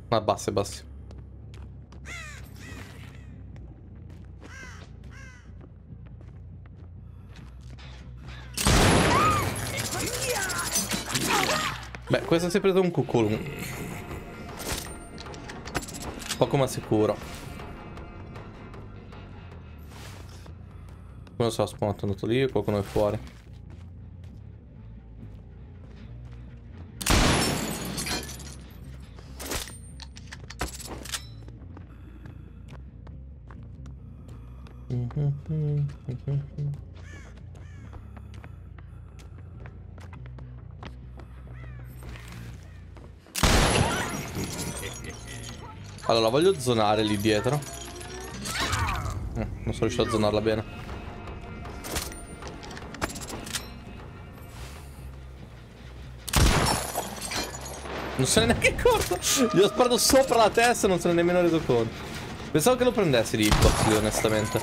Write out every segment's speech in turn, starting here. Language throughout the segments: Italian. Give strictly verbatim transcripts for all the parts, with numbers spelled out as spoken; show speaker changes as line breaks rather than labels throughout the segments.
Ma basta, basta. Beh, questo si è preso un cucolo. Poco ma sicuro. Qualcuno si è spawnato, andato lì e qualcuno è fuori. Allora, voglio zonare lì dietro. No, non sono riuscito a zonarla bene. Non se ne è neanche accorto. Gli ho sparato sopra la testa e non se ne è nemmeno reso conto. Pensavo che lo prendessi di hitbox lì, onestamente.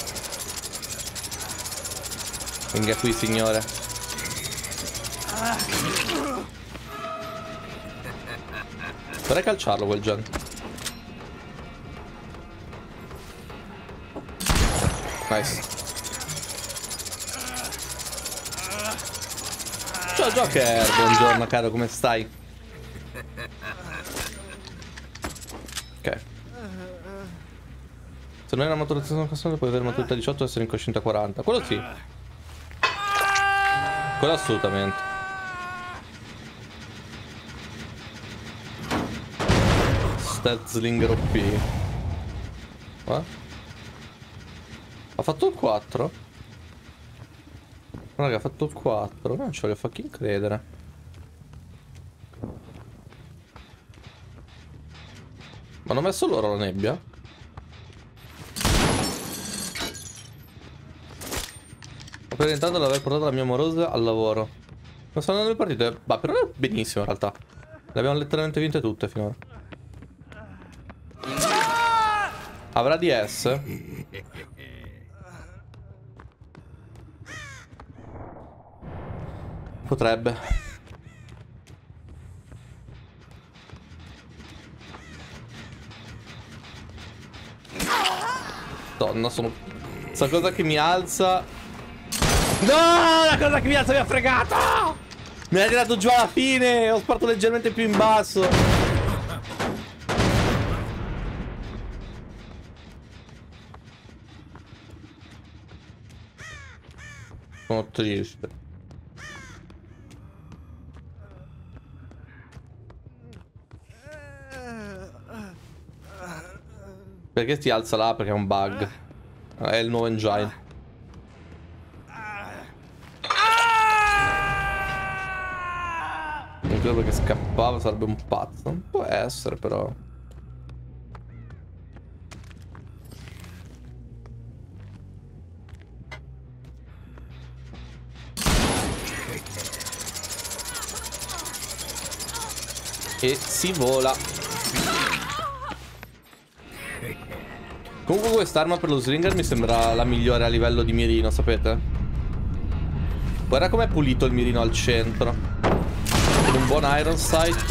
Venga qui, signore. Vorrei calciarlo quel gen. Nice. Ciao Joker, buongiorno caro, come stai? Ok. Se non hai una motorizzazione costante puoi avere maturità diciotto e essere incosciente a quaranta. Quello sì. Quello assolutamente. Sterzlinger O P. What? Ha fatto il quattro? Raga, ha fatto il quattro. Non ci voglio fucking credere. Ma hanno messo loro la nebbia? Ho presentato l'aver portato la mia amorosa al lavoro. Non stanno andando le partite. Ma per ora benissimo in realtà. Le abbiamo letteralmente vinte tutte finora. Avrà D S? Potrebbe. Donna, sono... Questa cosa che mi alza... No! La cosa che mi alza mi ha fregato! Mi ha tirato giù alla fine! Ho sparato leggermente più in basso. Sono triste. Perché ti alza là? Perché è un bug. È il nuovo engine. Non credo perché scappava, sarebbe un pazzo. Non può essere però. E si vola. Comunque quest'arma per lo slinger mi sembra la migliore a livello di mirino, sapete? Guarda com'è pulito il mirino al centro. Con un buon iron sight.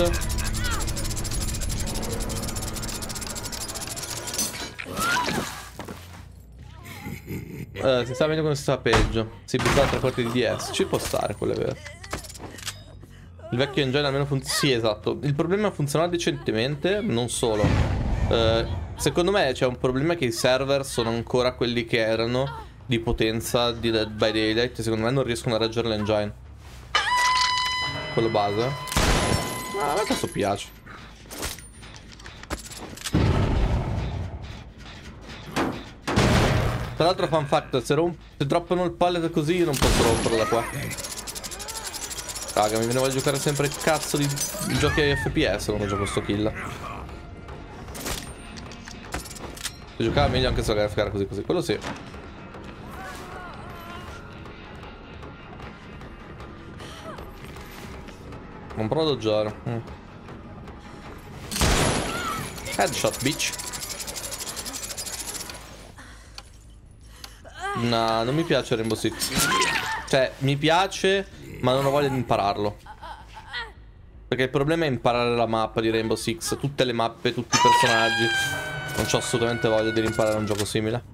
Eh, si sa meglio come si sta peggio. Si buttava tre quarti di D S. Ci può stare, quello è vero. Il vecchio engine almeno funziona. Sì, esatto. Il problema funziona decentemente. Non solo. Eh... Secondo me c'è un problema che i server sono ancora quelli che erano di potenza di Dead by Daylight. Secondo me non riescono a reggere l'engine. Quello base. Ah, a me questo piace. Tra l'altro fun fact, se, se droppano il pallet così io non posso romperlo da qua. Raga, mi viene a giocare sempre il cazzo di giochi a F P S quando gioco sto kill. Si giocava meglio anche se la grafica era così così. Quello sì. Non provo a doggiare. mm. Headshot, bitch. No, non mi piace Rainbow Six. Cioè, mi piace, ma non ho voglia di impararlo. Perché il problema è imparare la mappa di Rainbow Six. Tutte le mappe, tutti i personaggi. Non c'ho assolutamente voglia di imparare un gioco simile.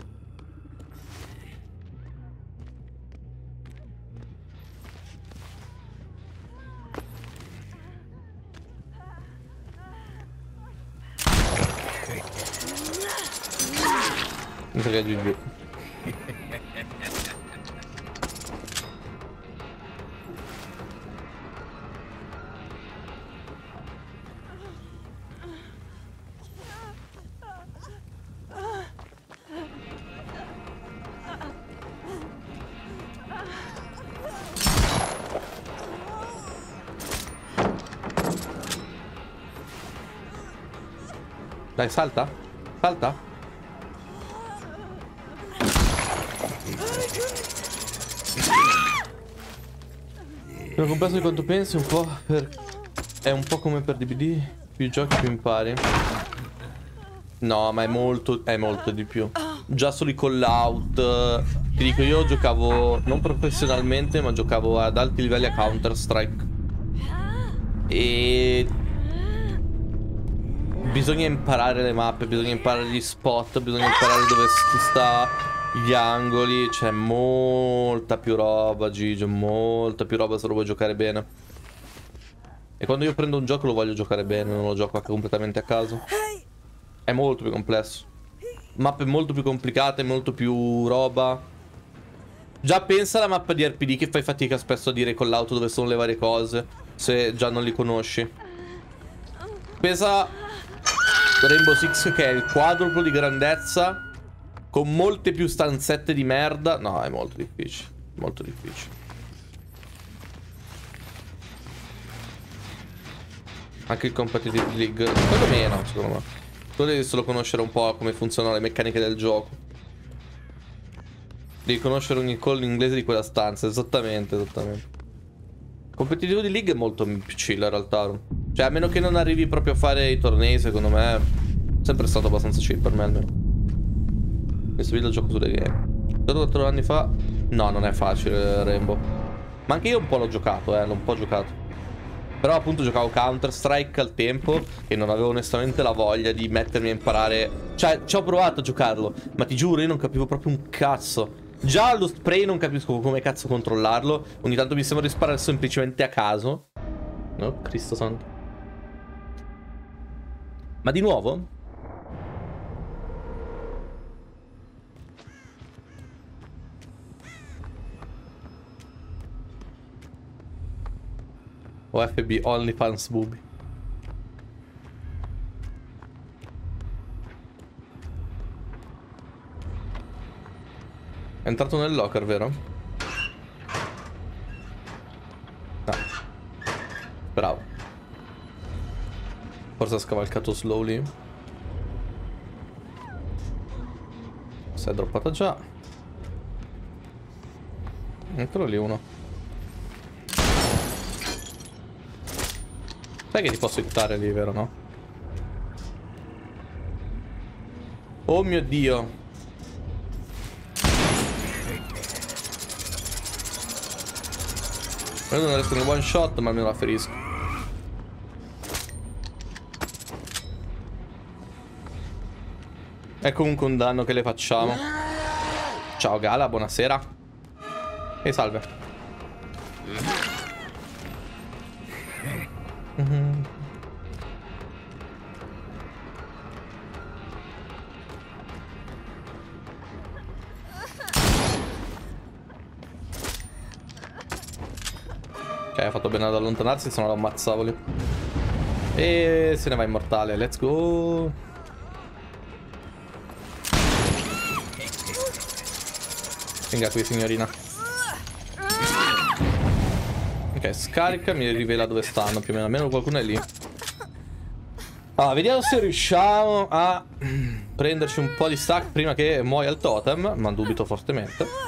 Mi sa che è G G. Dai, salta. Salta. Sono complesso di quanto pensi, un po' per... È un po' come per D V D. Più giochi più impari. No, ma è molto... È molto di più. Già solo i call out. Ti dico, io giocavo non professionalmente, ma giocavo ad alti livelli a Counter Strike. E... bisogna imparare le mappe, bisogna imparare gli spot, bisogna imparare dove si sta, gli angoli. C'è molta più roba, Gigio, molta più roba se lo vuoi giocare bene. E quando io prendo un gioco lo voglio giocare bene, non lo gioco completamente a caso. È molto più complesso. Mappe molto più complicate, molto più roba. Già pensa alla mappa di R P D che fai fatica spesso a dire con l'auto dove sono le varie cose, se già non li conosci. Pensa... Rainbow Six che è il quadruplo di grandezza, con molte più stanzette di merda. No, è molto difficile. Molto difficile. Anche il Competitive League, secondo me no, secondo me. Tu devi solo conoscere un po' come funzionano le meccaniche del gioco. Devi conoscere ogni call in inglese di quella stanza. Esattamente, esattamente. Competitivo di League è molto più chill in realtà. Cioè, a meno che non arrivi proprio a fare i tornei, secondo me è sempre stato abbastanza chill per me almeno. Questo video gioco sulle game. quattro anni fa. No, non è facile Rainbow. Ma anche io un po' l'ho giocato, eh, l'ho un po' giocato. Però appunto giocavo Counter Strike al tempo e non avevo onestamente la voglia di mettermi a imparare. Cioè, ci ho provato a giocarlo, ma ti giuro io non capivo proprio un cazzo. Già lo spray non capisco come cazzo controllarlo. Ogni tanto mi sembra di sparare semplicemente a caso. No, Cristo santo. Ma di nuovo? O F B, OnlyFans booby. È entrato nel locker, vero? No. Bravo. Forse ha scavalcato slowly. Si è droppata già. Eccolo lì uno. Sai che ti posso hittare lì, vero, no? Oh mio Dio. Io non resto nel one shot, ma almeno la ferisco. È comunque un danno che le facciamo. Ciao Gala, buonasera. E salve. Mm-hmm. Ok, ha fatto bene ad allontanarsi, se no lo ammazzavo lì. E se ne va immortale, let's go. Venga qui, signorina. Ok, scarica, mi rivela dove stanno più o meno, almeno qualcuno è lì. Allora, vediamo se riusciamo a prenderci un po' di stack prima che muoia il totem, ma dubito fortemente.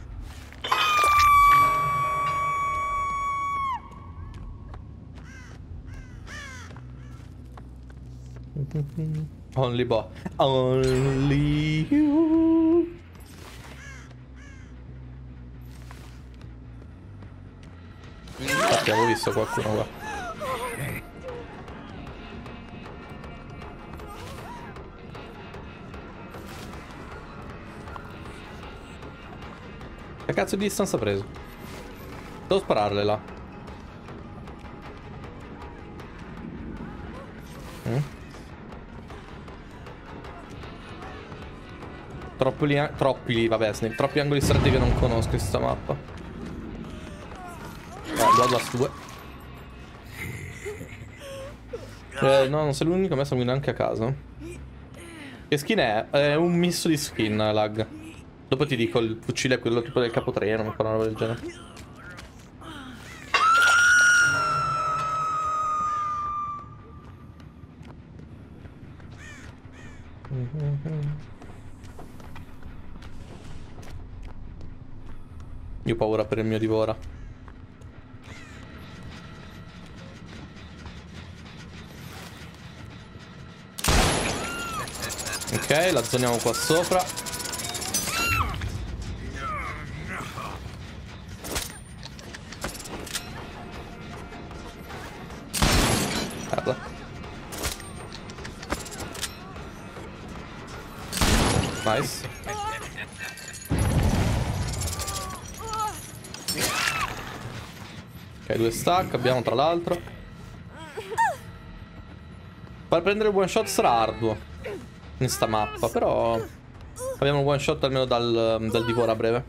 Only boh. Only you. Infatti avevo visto qualcuno qua. Che cazzo di distanza ha preso? Devo spararle là. Mm. Troppi lì, troppi lì, vabbè, Snake. Troppi angoli stretti che non conosco in questa mappa. Eh, Bloodlust due. Eh, no, non sei l'unico, a me sono anche a casa. Che skin è? È un misto di skin, lag. Dopo ti dico, il fucile è quello tipo del capotreno, mi fa una roba del genere. Io ho paura per il mio divora. Ok, la zoniamo qua sopra. Guarda. Nice. Ok, due stack abbiamo tra l'altro. Far prendere il one shot sarà arduo in sta mappa, però abbiamo un one shot almeno dal, dal divora a breve.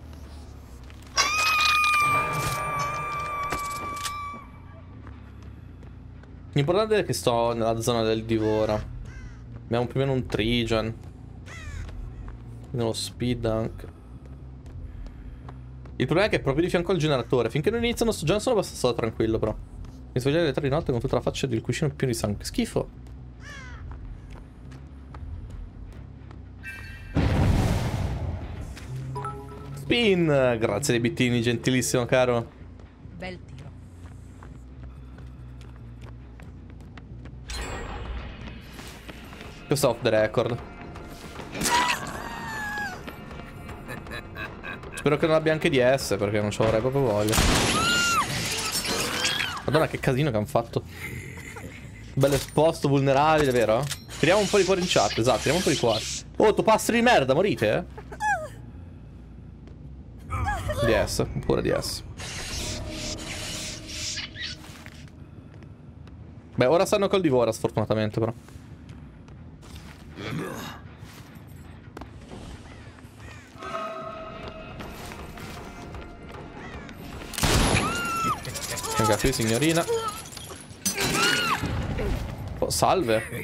L'importante è che sto nella zona del divora. Abbiamo più o meno un trigen. Nello speed anche. Il problema è che è proprio di fianco al generatore. Finché non iniziano sto già sono abbastanza tranquillo, però. Mi svegliare alle tre di notte con tutta la faccia del cuscino pieno di sangue. Schifo. Spin! Grazie dei bittini, gentilissimo caro.
Bel tiro.
Questo è off the record. Spero che non abbia anche D S, perché non ce l'avrei proprio voglia. Madonna, che casino che hanno fatto. Bello esposto, vulnerabile, vero? Tiriamo un po' di cuore in chat, esatto, tiriamo un po' di cuore. Oh, topastri di merda, morite, eh? D S, pure D S. Beh, ora stanno col divora, sfortunatamente, però. Venga qui, signorina. Oh, salve.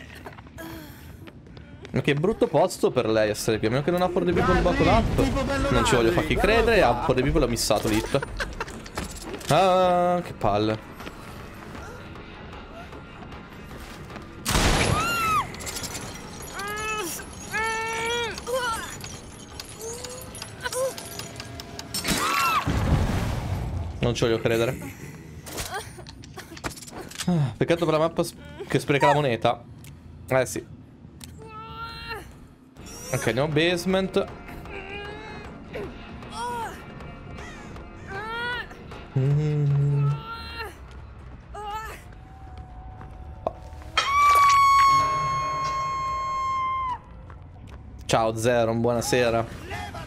Ma che brutto posto per lei essere qui. A meno che non ha for the people buckle up. Non ci voglio farti credere. Ha for the people l'ho missato l'hit. Ah, che palle. Non ci voglio credere. Ah, peccato per la mappa che spreca la moneta. Eh sì. Ok, andiamo basement. Mm. Ciao Zeron, buonasera.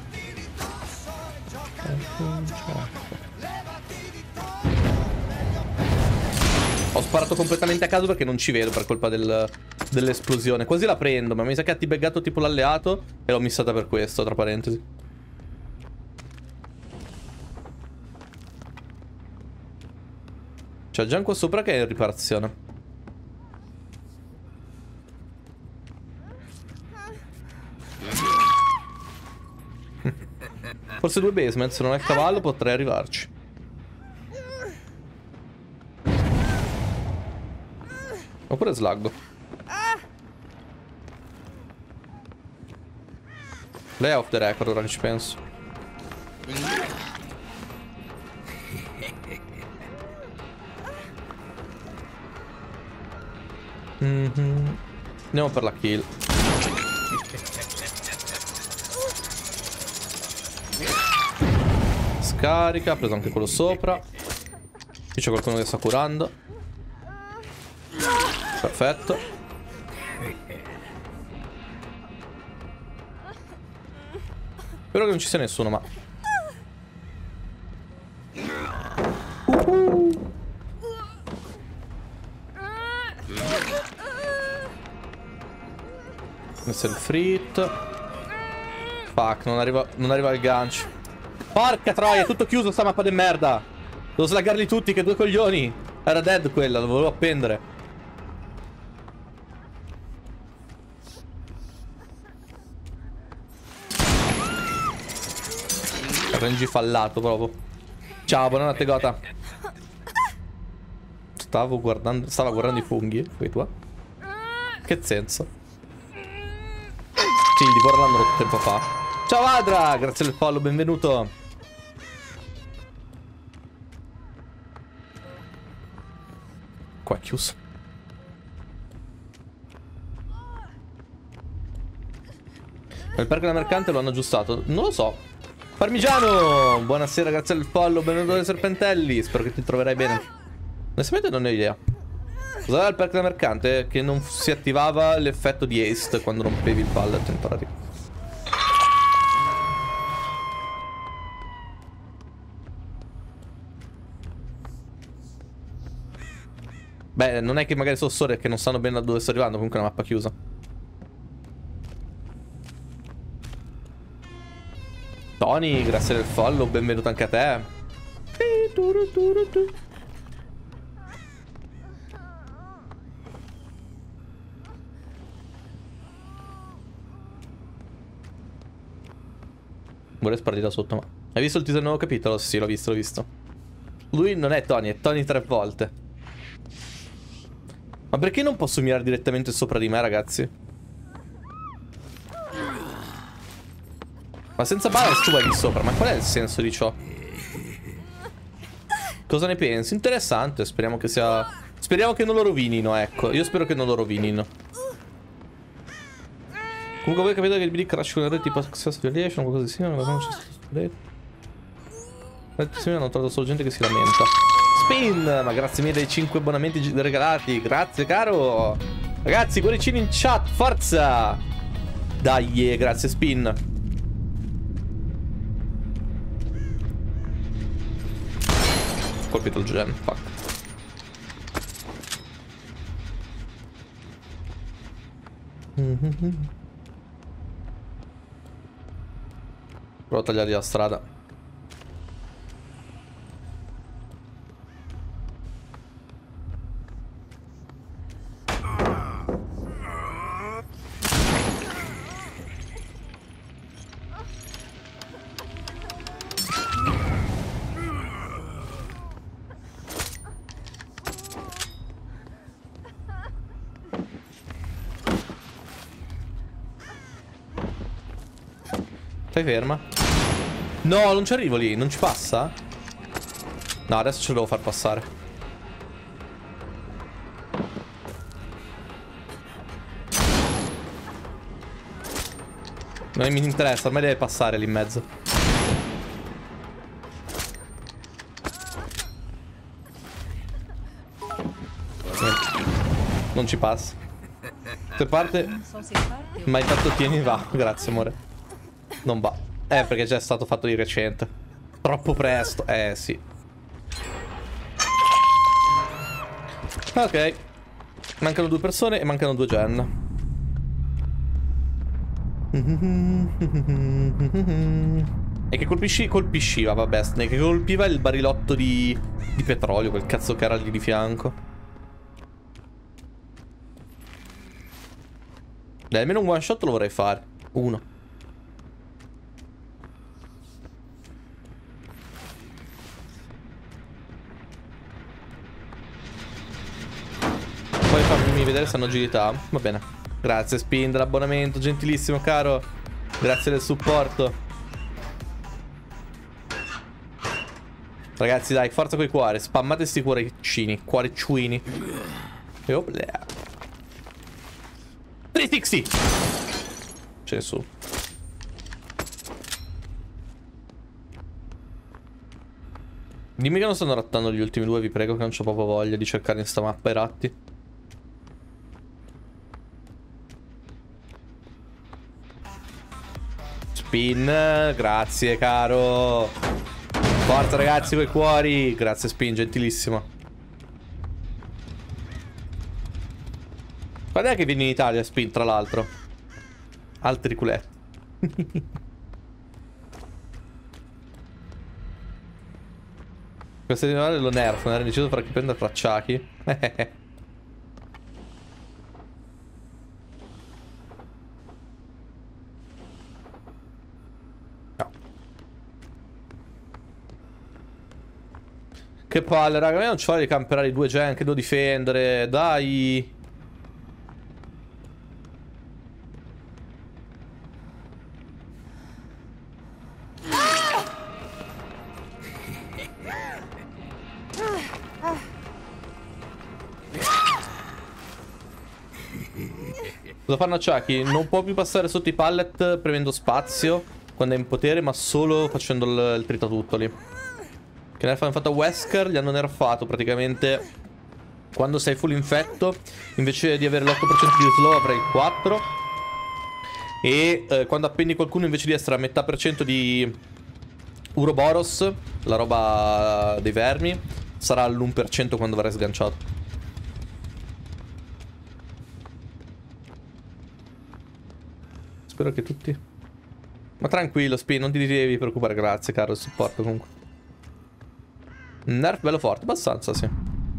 Ho sparato completamente a caso perché non ci vedo per colpa del, dell'esplosione. Quasi la prendo, ma mi sa che ha tibeggato tipo l'alleato e l'ho missata per questo, tra parentesi. C'è già qua sopra che è in riparazione. Forse due basement, se non è il cavallo potrei arrivarci. Oppure slaggo. Lei è off the record ora che ci penso. Mm-hmm. Andiamo per la kill. Scarica, ha preso anche quello sopra. Qui c'è qualcuno che sta curando. Perfetto. Spero che non ci sia nessuno, ma cancel frit. Fuck, non arriva, non arriva il gancio. Porca troia, è tutto chiuso sta mappa di merda. Devo slaggarli tutti, che due coglioni. Era dead quella, lo volevo appendere. R N G fallato proprio. Ciao, buonanotte Gota. Stavo guardando, stava guardando i funghi. Fai tu? Che senso? Sì, di Borland rotto tempo fa. Ciao Adra, grazie del follow, benvenuto. Qua è chiuso. Il parco della mercante lo hanno aggiustato. Non lo so. Parmigiano, buonasera, grazie del follow, benvenuto dai Serpentelli. Spero che ti troverai bene. Onestamente non ne ho idea. Cos'era il parco della mercante? Che non si attivava l'effetto di haste quando rompevi il pallet temporary. Beh, non è che magari sono storie che non sanno bene da dove sto arrivando. Comunque è una mappa chiusa. Tony, grazie del follow, benvenuto anche a te. Vorrei sparare da sotto, ma... Hai visto il teaser del nuovo capitolo? Sì, l'ho visto, l'ho visto. Lui non è Tony, è Tony tre volte. Ma perché non posso mirare direttamente sopra di me, ragazzi? Ma senza balance tu vai di sopra. Ma qual è il senso di ciò? Cosa ne pensi? Interessante. Speriamo che sia... Speriamo che non lo rovinino, ecco. Io spero che non lo rovinino. Comunque voi capite che il B D crash con le reti tipo Success Violation o qualcosa di simile? Ma non c'è stato. Hanno trovato solo gente che si lamenta. Spin! Ma grazie mille dei cinque abbonamenti regalati. Grazie, caro. Ragazzi, cuoricini in chat. Forza! Dai, grazie, Spin. Colpito il gem. Fuck. Mm-hmm. Provo a tagliargli la strada. Stai ferma. No, non ci arrivo lì, non ci passa? No, adesso ce lo devo far passare. Non mi interessa, ormai deve passare lì in mezzo. Niente. Non ci passa. Se parte... Ma intanto tieni, va. Grazie, amore. Non va. Eh, perché già è stato fatto di recente. Troppo presto. Eh, sì. Ok. Mancano due persone e mancano due gen. E che colpisci? Colpisciva, vabbè. Che colpiva il barilotto di, di petrolio. Quel cazzo che era lì di fianco. Dai, almeno un one shot lo vorrei fare. Uno. Poi fammi vedere se hanno agilità. Va bene. Grazie Spin dell'abbonamento, gentilissimo caro. Grazie del supporto. Ragazzi dai, forza coi cuori. Spammate sti cuoricini. Cuoricini. E oplea. trecentosessanta. C'è nessuno. Dimmi che non stanno rattando gli ultimi due, vi prego, che non c'ho proprio voglia di cercare in sta mappa i ratti. Spin, grazie caro. Forza ragazzi coi cuori. Grazie Spin, gentilissimo. Quando è che vieni in Italia Spin, tra l'altro? Altri culetti. Questo animale lo nerfano, era deciso fra chi prende fra Chucky. No. Che palle, raga, a me non ci fa di camperare i due gen che devo difendere, dai. Cosa fanno a Chucky? Non può più passare sotto i pallet premendo spazio quando è in potere, ma solo facendo il, il tritatutto lì. Che nerf hanno fatto a Wesker? Gli hanno nerfato praticamente quando sei full infetto. Invece di avere l'otto per cento di slow avrai il quattro. E eh, quando appendi qualcuno, invece di essere a metà per cento di Uroboros, la roba dei vermi, sarà all'uno per cento quando verrai sganciato. Spero che tutti... Ma tranquillo, Spin, non ti devi preoccupare, grazie, caro, il supporto comunque. Nerf bello forte, abbastanza, sì.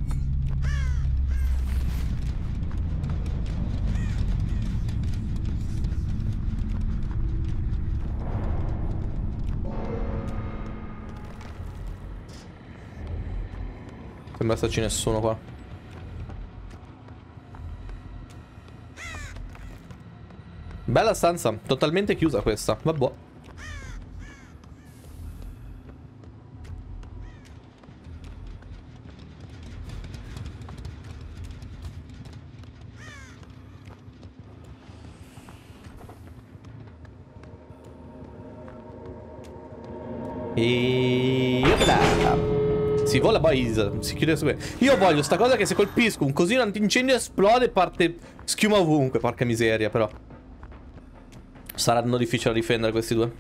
Sembra esserci nessuno qua. Bella stanza, totalmente chiusa questa, vabbè. E... si vola boys, si chiude su. Io voglio sta cosa che se colpisco un cosino antincendio esplode e parte schiuma ovunque, porca miseria però. Saranno difficili da difendere questi due.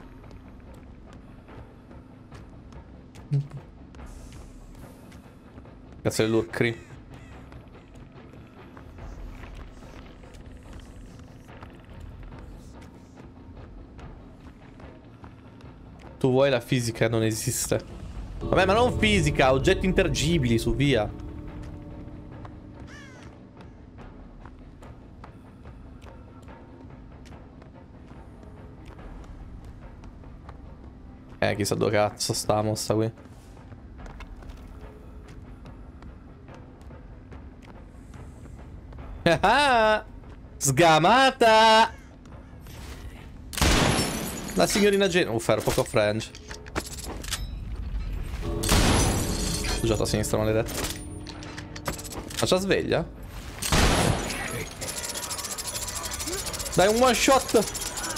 Cazzo del Lurkri. Tu vuoi la fisica? Non esiste. Vabbè, ma non fisica, oggetti interagibili, su via. Eh, chissà dove cazzo sta la mossa qui. Ah, sgamata! La signorina Jane. Uffa, ero poco French. Ho giocato a sinistra, maledetto. Ma c'ha sveglia? Dai, un one shot!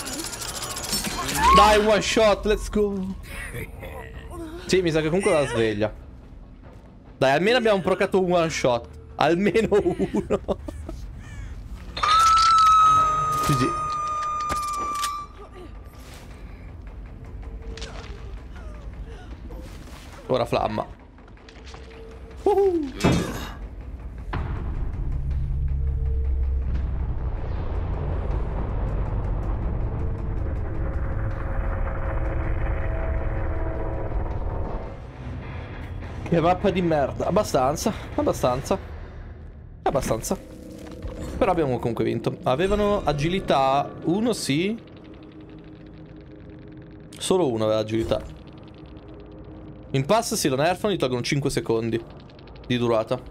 Dai, un one shot, let's go. Sì, mi sa che comunque la sveglia. Dai, almeno abbiamo procato un one shot. Almeno uno. G G. Ora flamma. Uh-huh. Che mappa di merda. Abbastanza. Abbastanza. Abbastanza. Però abbiamo comunque vinto. Avevano agilità. Uno sì. Solo uno aveva agilità. In pass si lo nerfano, gli tolgono cinque secondi di durata.